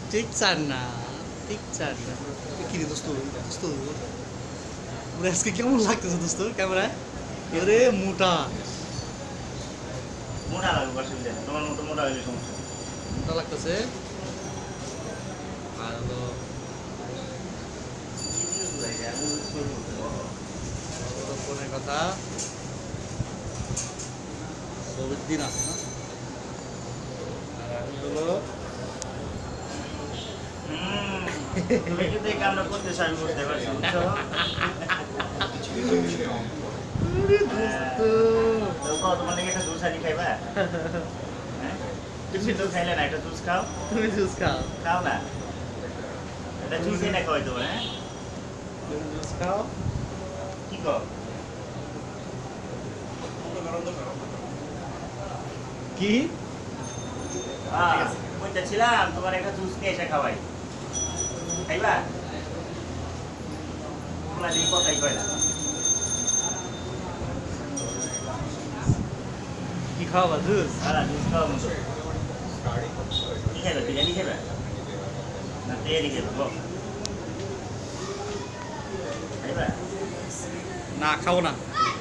ঠিক চান না, ঠিক চান না। কি রে দোস্ত, দোস্ত ওরে আজকে কেমন লাগতেছে দোস্ত ক্যামেরায়? এরে মোটা মোটা লাগবে অসুবিধা নেই, তোমার মতো মোটা হইলে সমস্যা নেই। মোটা লাগতেছে। আর হলো ফোনের কথা, ছবির দিন আছে না? আর আমি হলো তুমি কিন্তু এই কামটা করতেছো, আমি বুঝতে পারছি, বুঝছো? তো কও, তোমার নাকি একটা জুস আনি খাইবা? হ্যাঁ? তুমি তো খাইলে না, একটা জুস খাও। তুমি জুস খাও, খাও না, এটা জুস এনে খাওয়াই তোমার, হ্যাঁ? তুমি জুস খাও। কি কও? কি বলতেছিলাম তোমার একটা জুস নিয়ে এসে খাওয়াই, খাইবা? তোমরা দিন কথাই কয় না। কি খাওয়াবা? জুস? হ্যাঁ, জুস খাওয়া মতো। কি খাইবে? বিরিয়ানি খাইবে না তেয়ারি খাইবে? বল, খাইবা? না খাবো না।